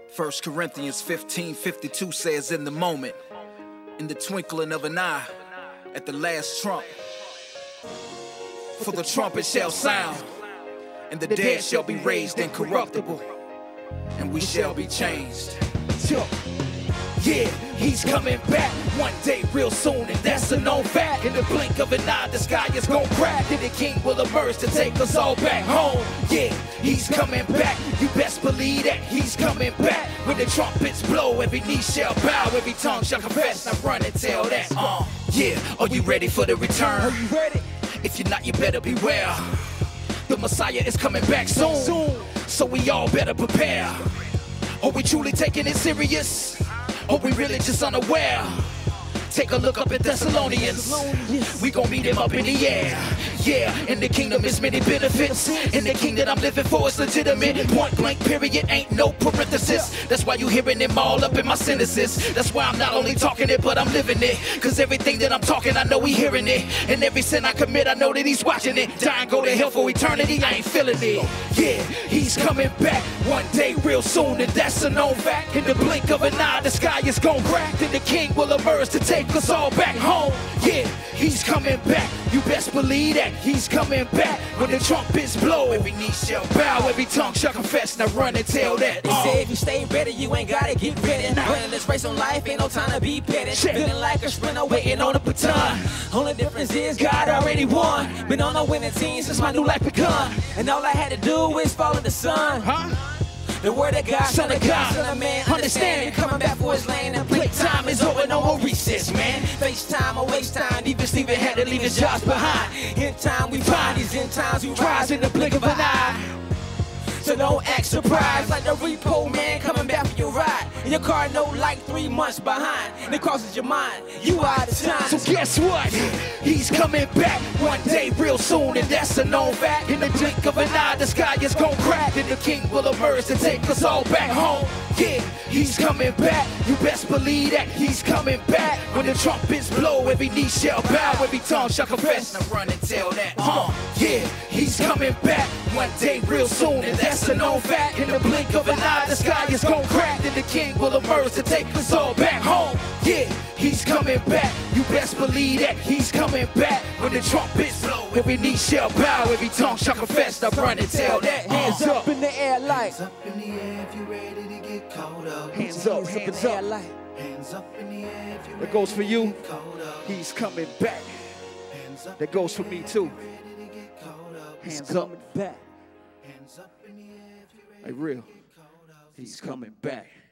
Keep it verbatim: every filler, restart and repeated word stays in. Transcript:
First Corinthians fifteen fifty-two says, in the moment, in the twinkling of an eye, at the last trump, for the trumpet shall sound, and the dead shall be raised incorruptible, and we shall be changed. Yeah, he's coming back one day real soon, and that's a known fact. In the blink of an eye, the sky is gon' crack, and the king will emerge to take us all back home. Yeah, he's coming back, you best believe that he's coming back. When the trumpets blow, every knee shall bow, every tongue shall confess. Now run and tell that. Uh, yeah, are you ready for the return? Are you ready? If you're not, you better beware. The Messiah is coming back soon, so we all better prepare. Are we truly taking it serious? Or we really just unaware? Take a look up at Thessalonians. We gon' meet him up in the air. Yeah, in the kingdom is many benefits. In the king that I'm living for is legitimate. Point blank period, ain't no parenthesis. That's why you hearing them all up in my sentences. That's why I'm not only talking it, but I'm living it. Cause everything that I'm talking, I know he hearing it. And every sin I commit, I know that he's watching it. Die and go to hell for eternity, I ain't feeling it. Yeah, he's coming back one day real soon, and that's a known fact. In the blink of an eye, the sky is gon' crack, and the king will emerge to take us all back home. Yeah, he's coming back, you best believe that he's coming back. When the trumpets blow, every knee shall bow, every tongue shall confess. Now run and tell that. They say if you stay ready, you ain't gotta get ready. Running this race on life, ain't no time to be petty. Feeling like a sprinter waiting on a baton. Only difference is God already won. Been on a winning team since my new life begun, and all I had to do is follow the sun. Huh? The word of God, son of God, son of man, understand it. Coming back for his lane, and playtime is over, no more recess, man. FaceTime or waste time, even Steven had to leave his jobs behind. In time we find these in times we rise in the blink of an eye. So don't act surprised, like the repo man coming back for your ride. And your car no like three months behind, and it crosses your mind, you out of time. So guess what? He's coming back one day real soon, and that's a known fact. In the blink of an eye, the sky is gon' crack, and the king will emerge to take us all back home. Yeah, he's coming back, you best believe that he's coming back. When the trumpets blow, every knee shall bow, every tongue shall confess. Now run and tell that. Uh, yeah, he's coming back one day real soon, and that's a known fact. In the blink of an eye, the sky is gon' crack, and the king will emerge to take us all back home. Yeah, he's coming back, you best believe that he's coming back. When the trumpets blow, every knee shall bow, every tongue shall confess. Now run and tell that. Hands up in the air like. Hands up in the air if you ready to get caught up. Hands up, hands up. Hands up in the air if you ready That goes for you. to get caught up. He's coming back. Hands up That goes for me too. ready to get caught up. Hands up. Back. Hands up in the air if you ready Hey, real. to get caught up. He's coming back.